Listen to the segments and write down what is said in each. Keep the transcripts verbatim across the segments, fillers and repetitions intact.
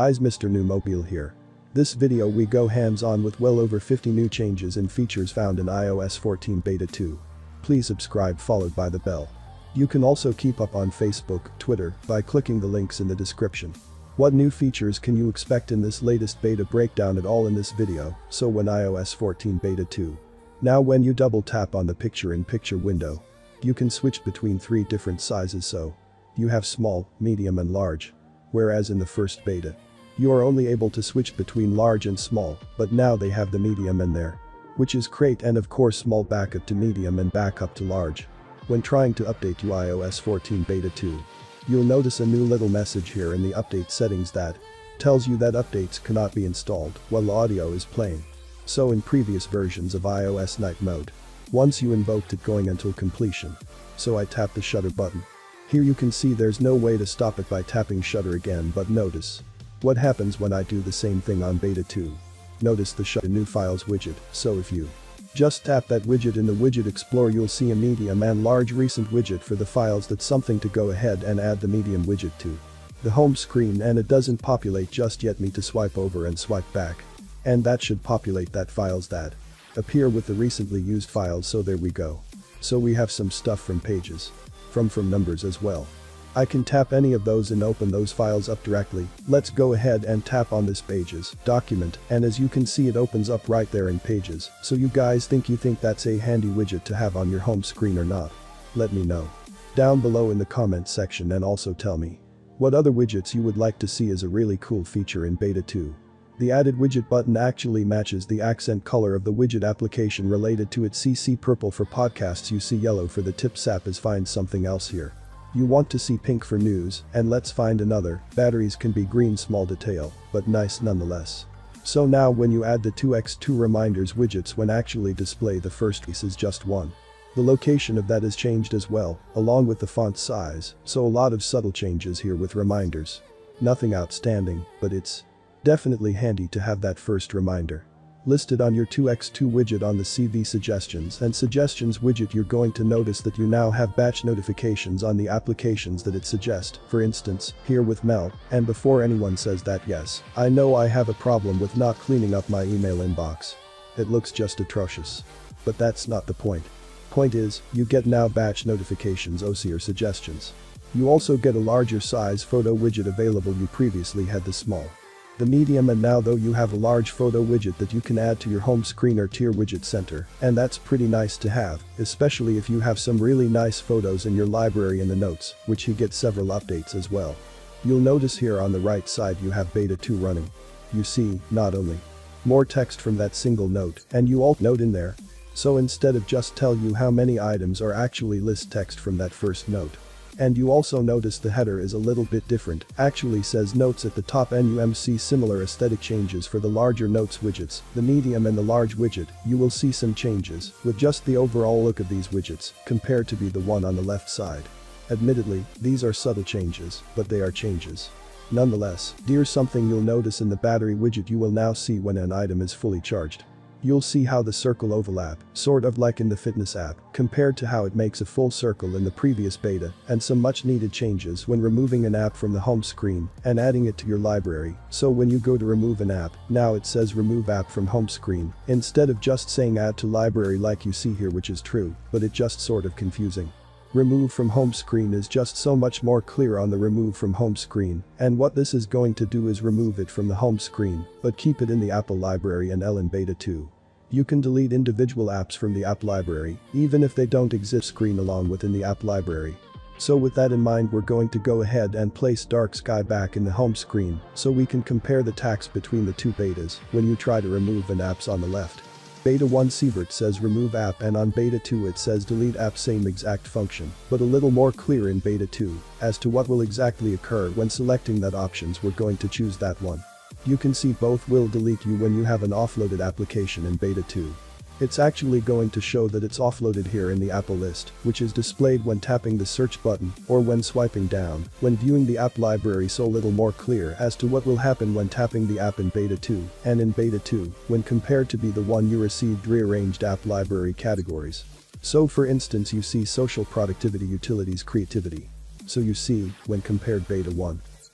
Eyes Mister New Mobile here. This video we go hands-on with well over fifty new changes and features found in i O S fourteen beta two. Please subscribe followed by the bell. You can also keep up on Facebook, Twitter by clicking the links in the description. What new features can you expect in this latest beta breakdown at all in this video, so when i O S fourteen beta two. Now when you double tap on the picture-in-picture window, you can switch between three different sizes so you have small, medium and large. Whereas in the first beta, you are only able to switch between large and small, but now they have the medium in there. Which is great, and of course small backup to medium and backup to large. When trying to update to i O S fourteen beta two, you'll notice a new little message here in the update settings that tells you that updates cannot be installed while the audio is playing. So in previous versions of iOS night mode, once you invoked it going until completion. So I tap the shutter button. Here you can see there's no way to stop it by tapping shutter again, but notice what happens when I do the same thing on beta two. Notice the shutter new files widget, so if you just tap that widget in the widget explorer, you'll see a medium and large recent widget for the files. That's something to go ahead and add the medium widget to the home screen, and it doesn't populate just yet. Need to swipe over and swipe back. And that should populate that files that appear with the recently used files, so there we go. So we have some stuff from pages. From from numbers as well. I can tap any of those and open those files up directly. Let's go ahead and tap on this pages document, and as you can see it opens up right there in pages. So you guys think you think that's a handy widget to have on your home screen or not? Let me know down below in the comment section, and also tell me what other widgets you would like to see as a really cool feature in beta two. The added widget button actually matches the accent color of the widget application related to it. C C purple for podcasts, you see yellow for the tips app. Is find something else here. You want to see pink for news, and let's find another. Batteries can be green, small detail, but nice nonetheless. So now when you add the two by two reminders widgets, when actually display the first piece is just one. The location of that is changed as well, along with the font size, so a lot of subtle changes here with reminders. Nothing outstanding, but it's definitely handy to have that first reminder listed on your two by two widget on the C V suggestions and suggestions widget. You're going to notice that you now have batch notifications on the applications that it suggests. For instance, here with Mel, and before anyone says that, yes, I know I have a problem with not cleaning up my email inbox. It looks just atrocious. But that's not the point. Point is, you get now batch notifications O C or suggestions. You also get a larger size photo widget available. You previously had the small, the medium, and now though you have a large photo widget that you can add to your home screen or tier widget center, and that's pretty nice to have, especially if you have some really nice photos in your library in the notes, which you get several updates as well. You'll notice here on the right side you have beta two running. You see, not only more text from that single note, and you alt note in there. So instead of just tell you how many items are actually list text from that first note. And you also notice the header is a little bit different, actually says notes at the top, and you see similar aesthetic changes for the larger notes widgets, the medium and the large widget. You will see some changes with just the overall look of these widgets compared to be the one on the left side. Admittedly, these are subtle changes, but they are changes. Nonetheless, here's something you'll notice in the battery widget. You will now see when an item is fully charged. You'll see how the circle overlap, sort of like in the fitness app, compared to how it makes a full circle in the previous beta, and some much needed changes when removing an app from the home screen and adding it to your library. So when you go to remove an app, now it says remove app from home screen, instead of just saying add to library like you see here, which is true, but it just sort of confusing. Remove from home screen is just so much more clear on the remove from home screen, and what this is going to do is remove it from the home screen, but keep it in the Apple library and L in beta two. You can delete individual apps from the app library, even if they don't exist screen along within the app library. So with that in mind, we're going to go ahead and place Dark Sky back in the home screen, so we can compare the text between the two betas when you try to remove an apps on the left. Beta one Sievert says remove app, and on beta two it says delete app, same exact function, but a little more clear in beta two as to what will exactly occur when selecting that options. We're going to choose that one. You can see both will delete you when you have an offloaded application in beta two. It's actually going to show that it's offloaded here in the Apple list, which is displayed when tapping the search button or when swiping down when viewing the app library, so a little more clear as to what will happen when tapping the app in beta two and in beta two when compared to be the one you received rearranged app library categories. So for instance, you see social, productivity, utilities, creativity. So you see, when compared beta one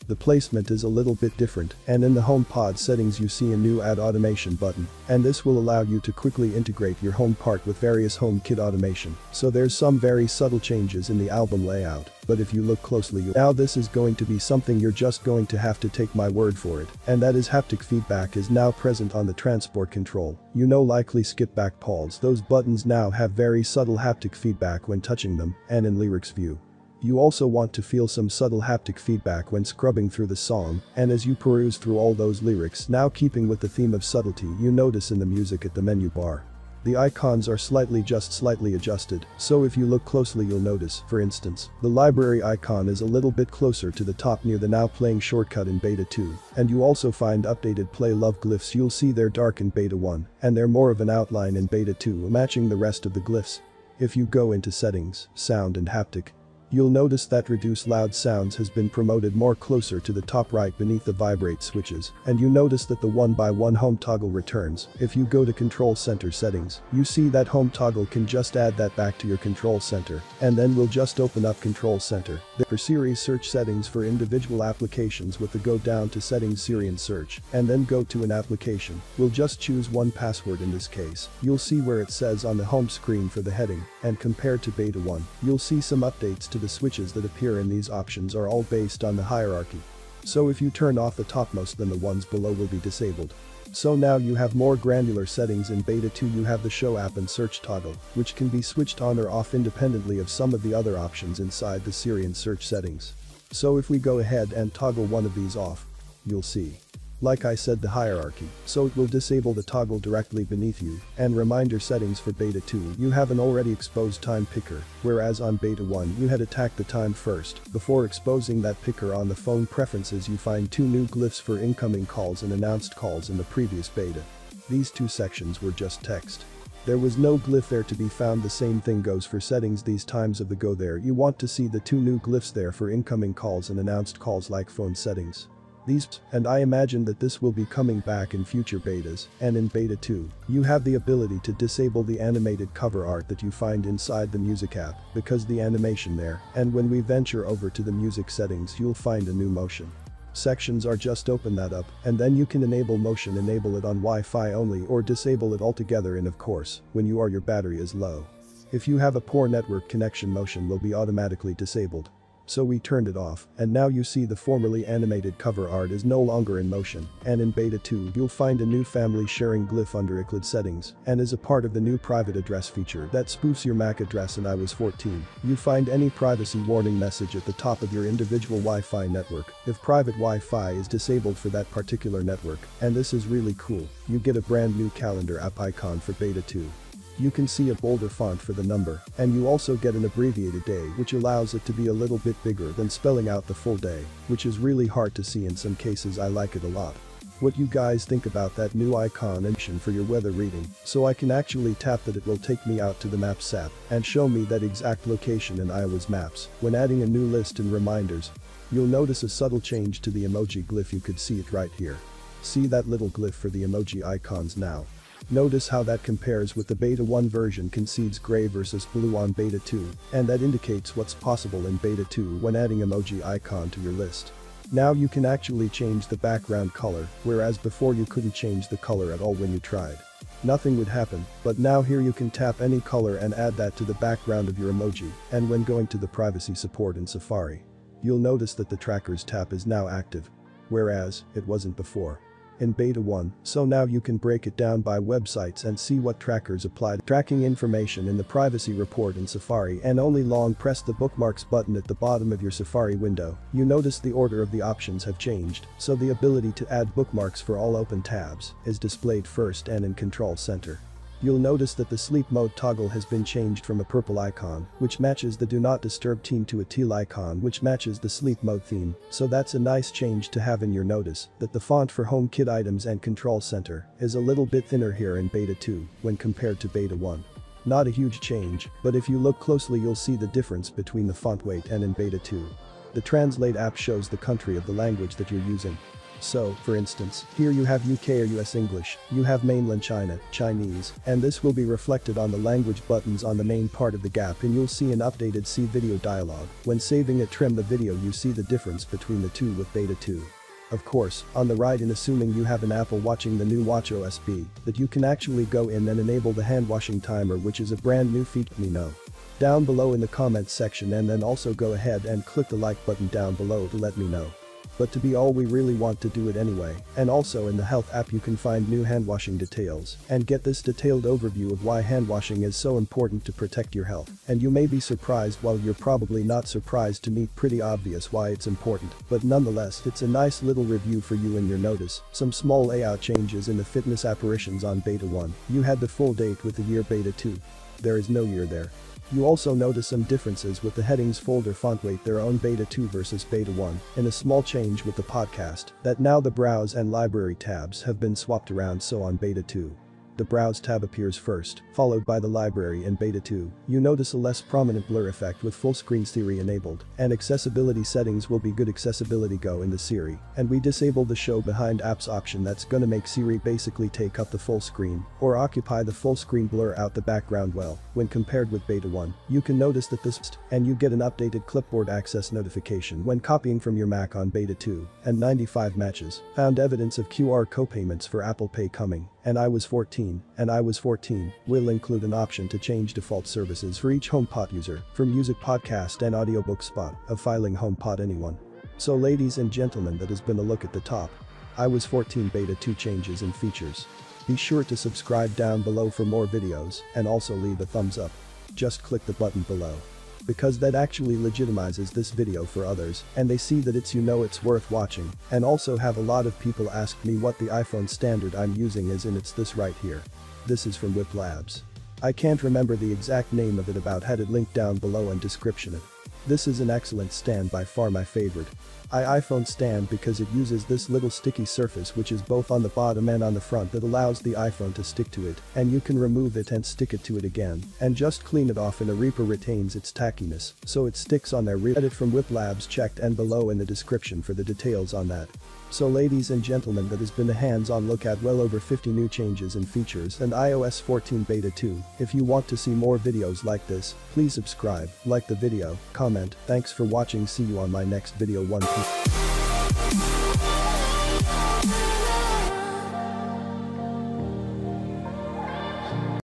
The placement is a little bit different, and in the HomePod settings you see a new Add Automation button, and this will allow you to quickly integrate your HomePod with various HomeKit automation. So there's some very subtle changes in the album layout, but if you look closely you now this is going to be something you're just going to have to take my word for it, and that is haptic feedback is now present on the transport control. You know, likely skip back pulls, those buttons now have very subtle haptic feedback when touching them, and in lyrics view. You also want to feel some subtle haptic feedback when scrubbing through the song, and as you peruse through all those lyrics, now keeping with the theme of subtlety, you notice in the music at the menu bar. The icons are slightly just slightly adjusted, so if you look closely you'll notice, for instance, the library icon is a little bit closer to the top near the now playing shortcut in beta two, and you also find updated play love glyphs. You'll see they're dark in beta one, and they're more of an outline in beta two, matching the rest of the glyphs. If you go into settings, sound and haptic, you'll notice that reduce loud sounds has been promoted more closer to the top right beneath the vibrate switches, and you notice that the one by one home toggle returns. If you go to control center settings, you see that home toggle can just add that back to your control center, and then we'll just open up control center. For series search settings for individual applications with the go down to settings Syrian search, and then go to an application, we'll just choose one password in this case. You'll see where it says on the home screen for the heading, and compared to beta one, you'll see some updates to the switches that appear in these options are all based on the hierarchy. So if you turn off the topmost then the ones below will be disabled. So now you have more granular settings. In beta two you have the show app and search toggle, which can be switched on or off independently of some of the other options inside the Syrian search settings. So if we go ahead and toggle one of these off, you'll see, like I said, the hierarchy, so it will disable the toggle directly beneath you. And reminder settings for beta two, you have an already exposed time picker, whereas on beta one you had attacked the time first. Before exposing that picker on the phone preferences you find two new glyphs for incoming calls and announced calls in the previous beta. These two sections were just text. There was no glyph there to be found. The same thing goes for settings. These times of the go there you want to see the two new glyphs there for incoming calls and announced calls like phone settings. These, and I imagine that this will be coming back in future betas, and in beta two, you have the ability to disable the animated cover art that you find inside the music app, because the animation there, and when we venture over to the music settings you'll find a new motion sections are just open that up, and then you can enable motion, enable it on Wi-Fi only or disable it altogether, and of course, when you are your battery is low. If you have a poor network connection, motion will be automatically disabled. So we turned it off, and now you see the formerly animated cover art is no longer in motion, and in beta two you'll find a new family sharing glyph under iCloud settings, and is a part of the new private address feature that spoofs your M A C address in i O S fourteen. You find any privacy warning message at the top of your individual Wi-Fi network if private Wi-Fi is disabled for that particular network, and this is really cool. You get a brand new calendar app icon for beta two. You can see a bolder font for the number, and you also get an abbreviated day which allows it to be a little bit bigger than spelling out the full day, which is really hard to see in some cases. I like it a lot. What you guys think about that new icon and for your weather reading, so I can actually tap that, it will take me out to the Maps app and show me that exact location in i O S Maps. When adding a new list and reminders, you'll notice a subtle change to the emoji glyph. You could see it right here. See that little glyph for the emoji icons now. Notice how that compares with the beta one version, concedes gray versus blue on beta two, and that indicates what's possible in beta two when adding emoji icon to your list. Now you can actually change the background color, whereas before you couldn't change the color at all when you tried. Nothing would happen, but now here you can tap any color and add that to the background of your emoji, and when going to the privacy support in Safari, you'll notice that the trackers tab is now active, whereas it wasn't before in beta one, so now you can break it down by websites and see what trackers applied. Tracking information in the privacy report in Safari, and only long press the bookmarks button at the bottom of your Safari window. You notice the order of the options have changed, so the ability to add bookmarks for all open tabs is displayed first and in control center. You'll notice that the sleep mode toggle has been changed from a purple icon, which matches the do not disturb theme, to a teal icon which matches the sleep mode theme, so that's a nice change to have in your notice. That the font for HomeKit items and control center is a little bit thinner here in beta two when compared to beta one. Not a huge change, but if you look closely you'll see the difference between the font weight and in beta two. The Translate app shows the country of the language that you're using. So, for instance, here you have U K or U S English, you have mainland China, Chinese, and this will be reflected on the language buttons on the main part of the gap, and you'll see an updated C video dialog. When saving a trim the video you see the difference between the two with Beta two. Of course, on the right, and assuming you have an Apple watching the new watchOS B, that you can actually go in and enable the hand washing timer, which is a brand new feature. Let me know down below in the comments section, and then also go ahead and click the like button down below to let me know. But to be all we really want to do it anyway, and also in the health app you can find new hand washing details and get this detailed overview of why hand washing is so important to protect your health. And you may be surprised, while you're probably not surprised to meet pretty obvious why it's important, but nonetheless it's a nice little review for you in your notice. Some small layout changes in the fitness apparitions on Beta one. You had the full date with the year Beta two. There is no year there. You also notice some differences with the headings folder font weight their own Beta two versus Beta one, and a small change with the podcast, that now the browse and library tabs have been swapped around, so on Beta two. The browse tab appears first, followed by the library in Beta two. You notice a less prominent blur effect with full screen Siri enabled, and accessibility settings will be good accessibility go in the Siri, and we disabled the show behind apps option that's gonna make Siri basically take up the full screen, or occupy the full screen blur out the background well, when compared with Beta one. You can notice that this, and you get an updated clipboard access notification when copying from your Mac on Beta two, and ninety-five matches found evidence of Q R co-payments for Apple Pay coming, and i O S fourteen, and i O S fourteen will include an option to change default services for each HomePod user, for music podcast and audiobook spot, of filing HomePod anyone. So ladies and gentlemen, that has been a look at the top i O S fourteen Beta two changes and features. Be sure to subscribe down below for more videos, and also leave a thumbs up. Just click the button below, because that actually legitimizes this video for others, and they see that it's, you know, it's worth watching. And also have a lot of people ask me what the iPhone standard I'm using is, and it's this right here. This is from Whip Labs. I can't remember the exact name of it, about had it linked down below in description. This is an excellent stand, by far my favorite I iPhone stand, because it uses this little sticky surface which is both on the bottom and on the front that allows the iPhone to stick to it, and you can remove it and stick it to it again, and just clean it off, and a Reaper retains its tackiness, so it sticks on there. Read it from Whip Labs, checked and below in the description for the details on that. So ladies and gentlemen, that has been a hands-on look at well over fifty new changes and features and i O S fourteen Beta two. If you want to see more videos like this, please subscribe, like the video, comment. Thanks for watching, see you on my next video. One Piece.